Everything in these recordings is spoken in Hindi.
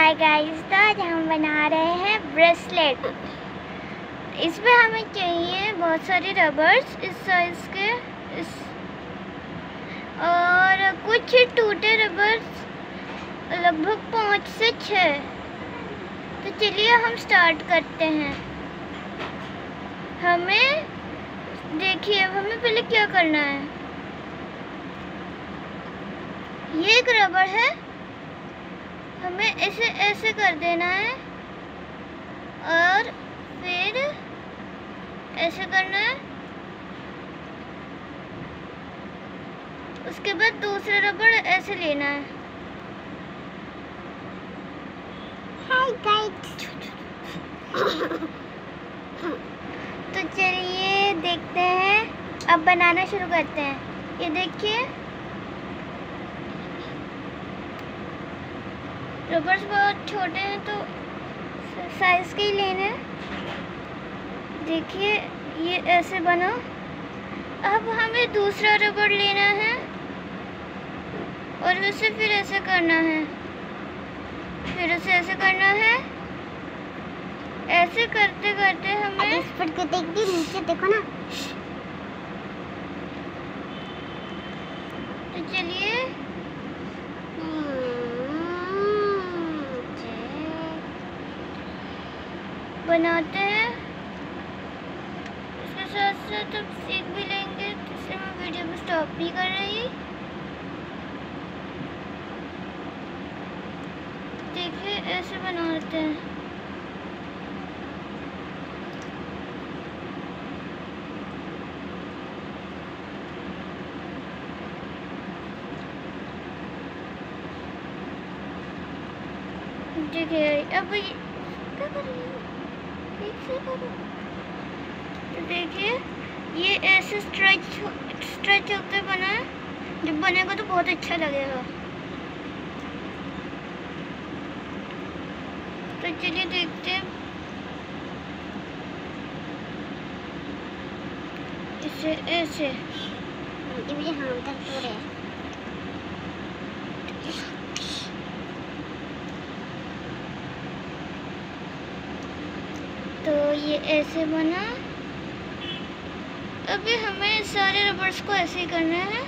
हाय गाइस, तो आज हम बना रहे हैं ब्रेसलेट। इसमें हमें चाहिए बहुत सारे रबर्स इस साइज़ के और कुछ टूटे रबर्स लगभग 5 से 6। तो चलिए हम स्टार्ट करते हैं। देखिए हमें पहले क्या करना है। ये एक रबर है, हमें ऐसे कर देना है और फिर ऐसे करना है। उसके बाद दूसरा रबड़ ऐसे लेना है। हाय गाइस, तो चलिए देखते हैं, अब बनाना शुरू करते हैं। ये देखिए रबर्स बहुत छोटे हैं तो साइज के ही लेने हैं। देखिए ये ऐसे बना। अब हमें दूसरा रबड़ लेना है और उसे फिर ऐसे करना है, फिर उसे ऐसे करना है। ऐसे करते करते हमें इस पर के नीचे देखो ना। तो चलिए बनाते हैं। इसके साथ साथ अब सीख भी लेंगे, इसलिए मैं वीडियो को स्टॉप नहीं कर रही। देखिए ऐसे बनाते हैं। देखिए अब क्या कर रही है, ठीक से करो। तो देखिए ये ऐसे स्ट्रेच होकर बना है। जब बनेगा तो बहुत अच्छा लगेगा। तो चलिए देखते हैं। इसे ऐसे हाथ तक पूरे। तो ये ऐसे बना। अभी हमें सारे रबर्स को ऐसे ही करना है।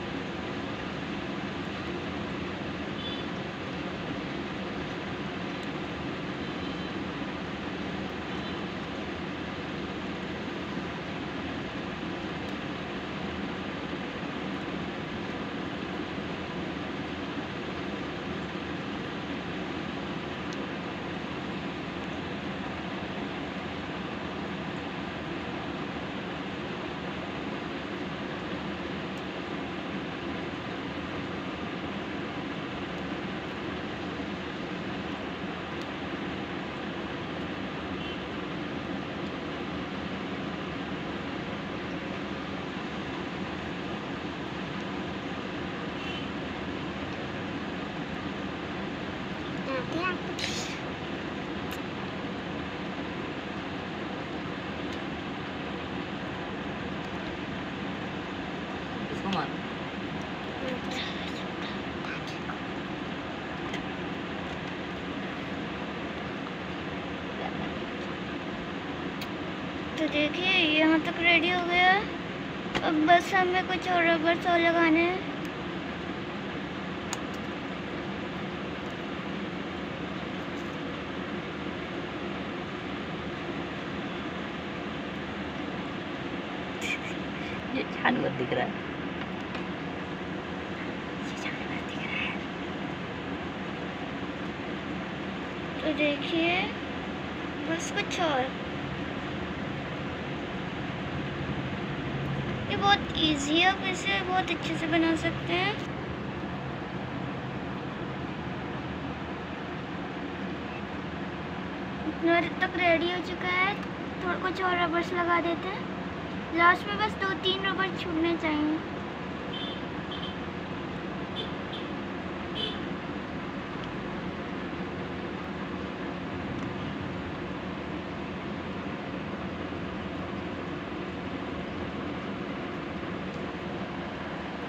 तो देखिए यहाँ तक रेडी हो गया। अब बस हमें कुछ और रबर्स और लगाने हैं। ये जानवर दिख रहा है। तो देखिए बस कुछ और। ये बहुत इजी है, आप इसे बहुत अच्छे से बना सकते हैं। इतना तक रेडी हो चुका है। थोड़ा कुछ और रबर्स लगा देते हैं। लास्ट में बस 2-3 रबर छूटने चाहिए।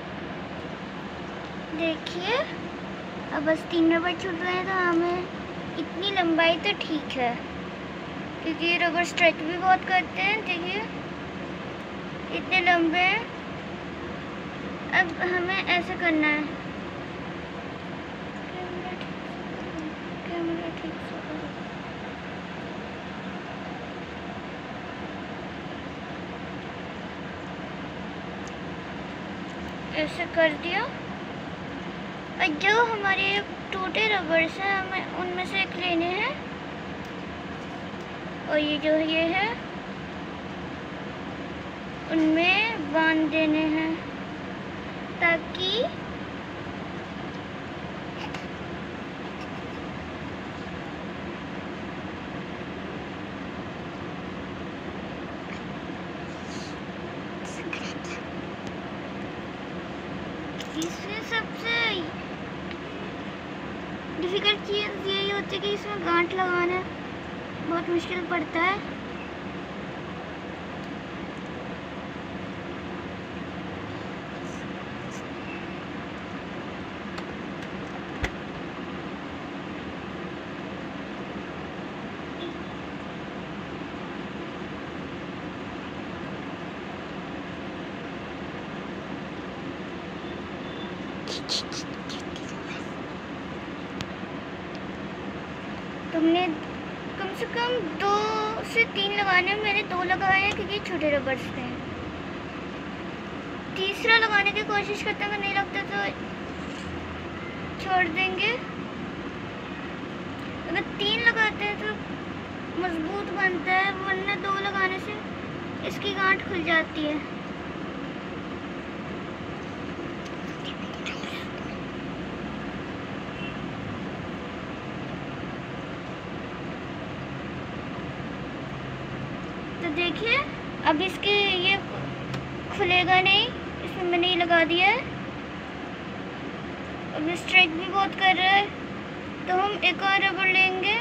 देखिए अब बस 3 रबर छूट रहे हैं, तो हमें इतनी लंबाई तो ठीक है, क्योंकि ये रबर स्ट्रेच भी बहुत करते हैं। देखिए इतने लंबे हैं। अब हमें ऐसे करना है। कैमरा ठीक से करो। ऐसे कर दिया। और जो हमारे टूटे रबर्स हैं हमें उनमें से एक लेने हैं, और ये जो ये है उनमें बांध देने हैं, ताकि इसमें सबसे डिफिकल्ट चीज़ यही होती है कि इसमें गांठ लगाना बहुत मुश्किल पड़ता है। तुमने कम से कम 2 से 3 लगाने में, मैंने 2 लगाए हैं क्योंकि छोटे रबर्स थे। तीसरा लगाने की कोशिश करते हैं, अगर नहीं लगता तो छोड़ देंगे। अगर 3 लगाते हैं तो मजबूत बनता है, वरना 2 लगाने से इसकी गांठ खुल जाती है। तो देखिए अब इसके ये खुलेगा नहीं, इसमें मैंने ये लगा दिया है। अब स्ट्रेच भी बहुत कर रहा है, तो हम एक और रबड़ लेंगे।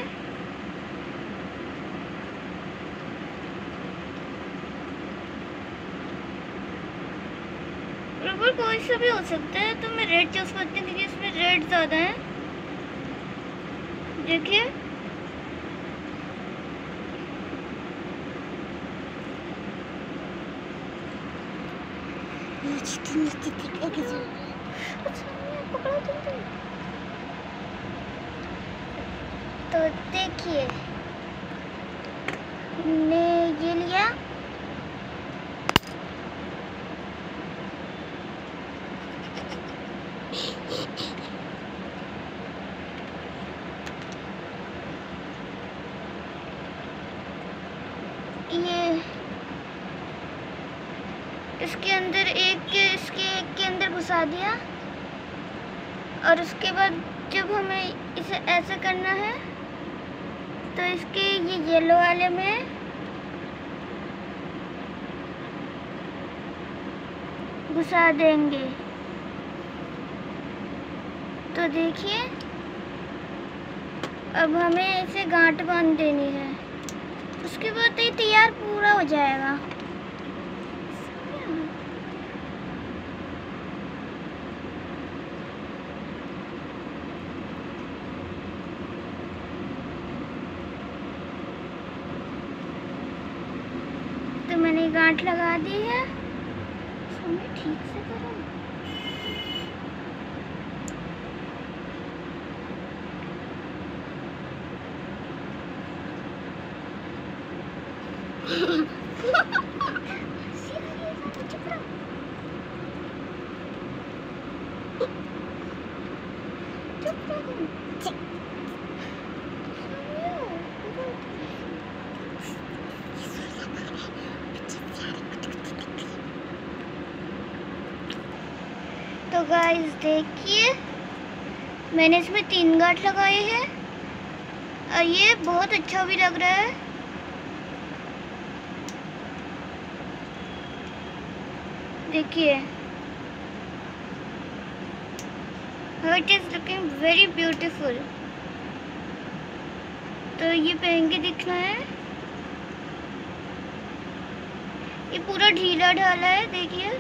रबड़ कोई सा भी हो सकता है, तो मैं रेड चूज करती हूँ क्योंकि इसमें रेड ज़्यादा है। देखिए तो देखिए हमने ये लिया। ये इसके अंदर इसके एक के अंदर घुसा दिया, और उसके बाद जब हमें इसे ऐसे करना है तो इसके ये येलो वाले में घुसा देंगे। तो देखिए अब हमें इसे गांठ बांध देनी है, उसके बाद ये तैयार पूरा हो जाएगा। तो मैंने गांठ लगा दी है, इसमें ठीक से करो। तो गाइस देखिए मैंने इसमें 3 गांठ लगाए हैं और ये बहुत अच्छा भी लग रहा है। देखिए it is looking very beautiful. तो ये पहन के दिखना है, ये पूरा ढीला ढाला है। देखिए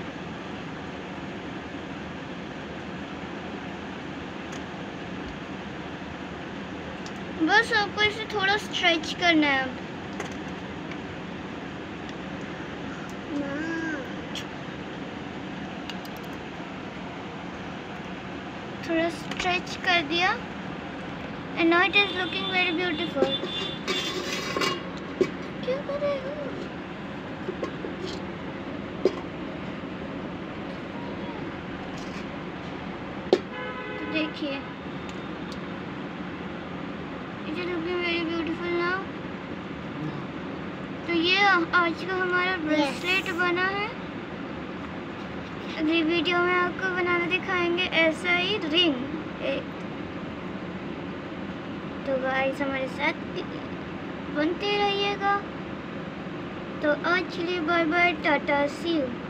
बस आपको इसे थोड़ा स्ट्रेच करना है अब। थोड़ा स्ट्रेच कर दिया and now it is looking very beautiful. क्या कर रहे हो? तो देखिए it is looking very beautiful now. तो ये आज का हमारा ब्रेसलेट बना है। अगली वीडियो में आपको बनाना दिखाएंगे ऐसा ही रिंग। तो गाइस हमारे साथ बनते रहिएगा। तो आज के लिए bye bye, tata, see you.